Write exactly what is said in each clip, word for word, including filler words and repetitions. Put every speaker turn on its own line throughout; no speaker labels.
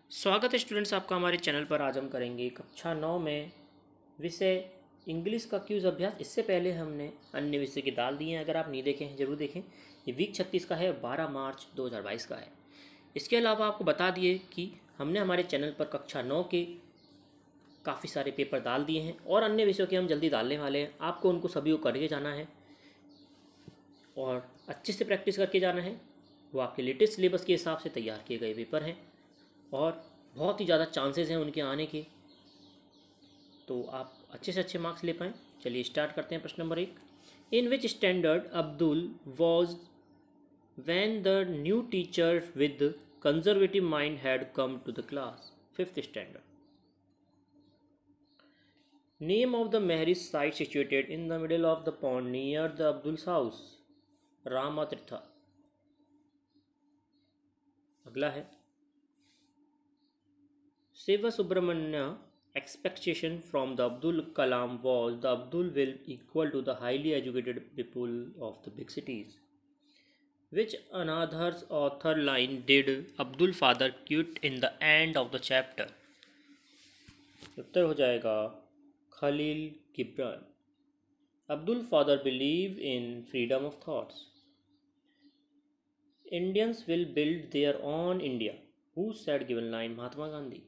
स्वागत है स्टूडेंट्स आपका हमारे चैनल पर। आज हम करेंगे कक्षा नौ में विषय इंग्लिश का क्यूज अभ्यास। इससे पहले हमने अन्य विषय के डाल दिए हैं, अगर आप नहीं देखे हैं ज़रूर देखें। ये वीक छत्तीस का है, बारह मार्च दो हज़ार बाईस का है। इसके अलावा आपको बता दिए कि हमने हमारे चैनल पर कक्षा नौ के काफ़ी सारे पेपर डाल दिए हैं और अन्य विषयों के हम जल्दी डालने वाले हैं। आपको उनको सभी को करके जाना है और अच्छे से प्रैक्टिस करके जाना है। वो आपके लेटेस्ट सिलेबस के हिसाब से तैयार किए गए पेपर हैं और बहुत ही ज़्यादा चांसेस हैं उनके आने के, तो आप अच्छे से अच्छे मार्क्स ले पाएँ। चलिए स्टार्ट करते हैं। प्रश्न नंबर एक, in which standard Abdul was when the new teacher with conservative mind had come to the class? Fifth standard. Name of the marriage site situated in the middle of the pond near the Abdul's house? Ramatirtha. अगला है, Shiva Subramanya expectation from the Abdul Kalam was the Abdul will equal to the highly educated people of the big cities. Which another author line did Abdul father quote in the end of the chapter? उत्तर हो जाएगा Khalil गिब्रान। Abdul father believe in freedom of thoughts. Indians will build their own India. Who said given line? Mahatma Gandhi.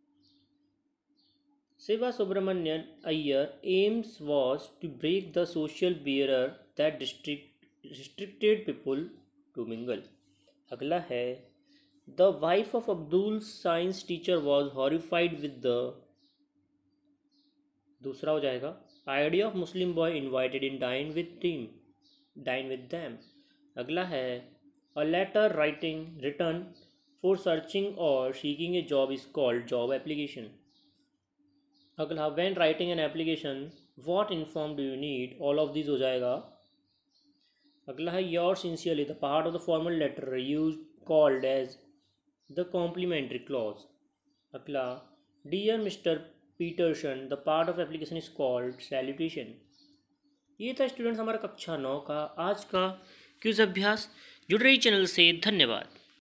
Shiva Subramanian Iyer aims was to break the social barrier that district, restricted people to mingle. अगला है, the wife of Abdul's science teacher was horrified with the, दूसरा हो जाएगा idea of Muslim boy invited in dine with team, dine with them. अगला है, a letter writing written for searching or seeking a job is called job application. अगला, when writing an application what inform do you need? all of these हो जाएगा। अगला है, yours sincerely the part of the formal letter used called as the complimentary clause. अगला, dear mister Peterson the part of application is called salutation. ये था students हमारा कक्षा नौ का आज का क्विज अभ्यास। जुड़ रही चैनल से धन्यवाद।